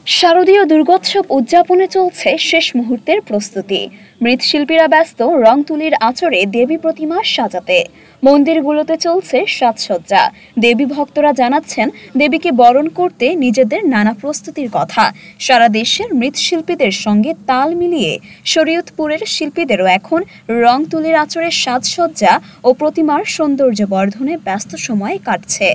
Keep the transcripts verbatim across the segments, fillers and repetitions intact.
শারদীয় দুর্গোৎসব উদযাপনে চলছে শেষ মুহূর্তের প্রস্তুতি। মৃৎশিল্পীরা ব্যস্ত রং তুলির আঁচড়ে দেবী প্রতিমা সাজাতে। মন্দিরগুলোতে চলছে সাজসজ্জা। দেবী ভক্তরা জানাচ্ছেন দেবীকে বরণ করতে নিজেদের নানা প্রস্তুতির কথা। সারা দেশের মৃৎশিল্পীদের সঙ্গে তাল মিলিয়ে শরীয়তপুরের শিল্পীদেরও এখন রং তুলির আঁচড়ে সাজসজ্জা ও প্রতিমার সৌন্দর্য বর্ধনে ব্যস্ত সময় কাটছে।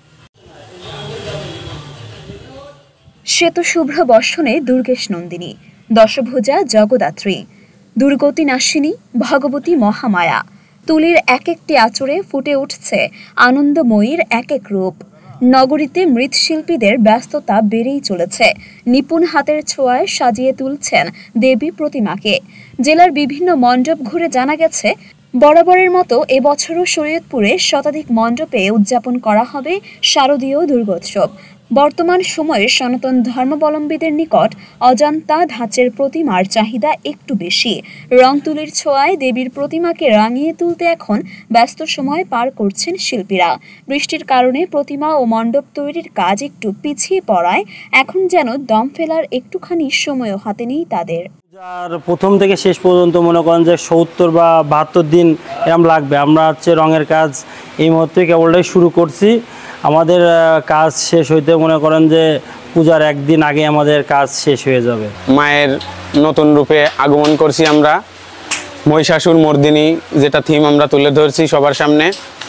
শ্বেত শুভ্র বর্ষণে দুর্গেশ নন্দিনী, দশভুজা জগদাত্রী, দুর্গতি নাশিনী, ভগবতী মহামায়া। তুলির এক একটি আঁচড়ে ফুটে উঠছে আনন্দময়ীর এক এক রূপ। নগরীতে মৃৎশিল্পীদের ব্যস্ততা বেড়েই চলেছে। নিপুণ হাতের ছোঁয়ায় সাজিয়ে তুলছেন দেবী প্রতিমাকে। জেলার বিভিন্ন মণ্ডপ ঘুরে জানা গেছে, বরাবরের মতো এবছরও শরীয়তপুরে শতাধিক মণ্ডপে উদযাপন করা হবে শারদীয় দুর্গোৎসব। বর্তমান সময়ে সনাতন ধর্মাবলম্বীদের নিকট অজান্তা ধাঁচের প্রতিমার চাহিদা একটু বেশি। রং তুলির ছোঁয়ায় দেবীর প্রতিমাকে রাঙিয়ে তুলতে এখন ব্যস্ত সময় পার করছেন শিল্পীরা। বৃষ্টির কারণে প্রতিমা ও মণ্ডপ তৈরির কাজ একটু পিছিয়ে পড়ায় এখন যেন দম ফেলার একটুখানি সময়ও হাতে নেই তাদের। আর প্রথম থেকে শেষ পর্যন্ত মনে করেন যে সত্তর বা বাহাত্তর দিন এরকম লাগবে। আমরা হচ্ছে রঙের কাজ এই মুহূর্তে কেবলটাই শুরু করছি। আমাদের কাজ শেষ হইতে মনে করেন যে পূজার একদিন আগে আমাদের কাজ শেষ হয়ে যাবে। মায়ের নতুন রূপে আগমন করছি আমরা। মহিষাসুর মর্দিনী যেটা থিম আমরা তুলে ধরছি সবার সামনে।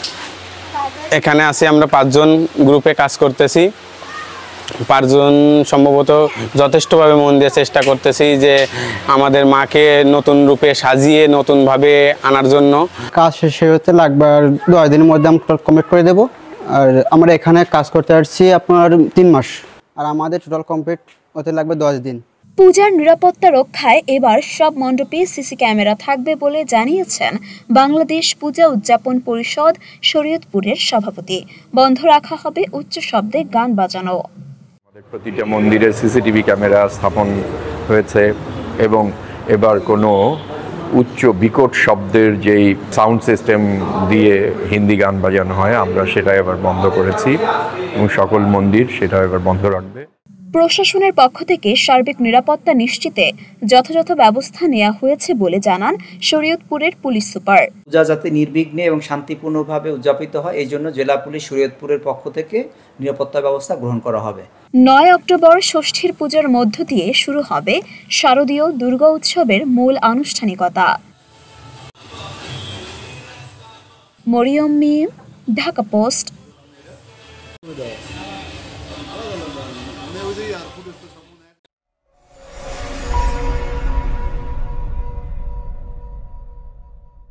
এখানে আছি আমরা পাঁচজন গ্রুপে কাজ করতেছি। পাঁচজন সম্ভবত যথেষ্টভাবে মন দিয়ে চেষ্টা করতেছি যে আমাদের মাকে নতুন রূপে সাজিয়ে নতুনভাবে আনার জন্য। কাজ শেষ হতে লাগবে আর দশ দিনের মধ্যে আমরা কমপ্লিট করে দেবো। আর আমরা এখানে কাজ করতে আসছি আপনার তিন মাস, আর আমাদের টোটাল কমপ্লিট হতে লাগবে দশ দিন। পূজার নিরাপত্তা রক্ষায় এবার সব মণ্ডপে সিসি ক্যামেরা থাকবে বলে জানিয়েছেন বাংলাদেশ পূজা উদযাপন পরিষদ শরীয়তপুরের সভাপতি। বন্ধ রাখা হবে উচ্চ শব্দে গান বাজানো। প্রতিটা মন্দিরে সিসিটিভি ক্যামেরা স্থাপন হয়েছে এবং এবার কোনো উচ্চ বিকট শব্দের যেই সাউন্ড সিস্টেম দিয়ে হিন্দি গান বাজানো হয় আমরা সেটা এবার বন্ধ করেছি এবং সকল মন্দির সেটা এবার বন্ধ রাখবে। প্রশাসনের পক্ষ থেকে সার্বিক নিরাপত্তা নিশ্চিতে যথাযথ ব্যবস্থা নেওয়া হয়েছে বলে জানান শরীয়তপুরের পুলিশ সুপার। পূজা যাতে নির্বিঘ্নে এবং শান্তিপূর্ণভাবে উদযাপিত হয় এই জন্য জেলা পুলিশ শরীয়তপুরের পক্ষ থেকে নিরাপত্তা ব্যবস্থা গ্রহণ করা হবে। নয় অক্টোবর ষষ্ঠীর পূজার মধ্য দিয়ে শুরু হবে শারদীয় দুর্গা উৎসবের মূল আনুষ্ঠানিকতা। মরিয়ম মিম, ঢাকা পোস্ট।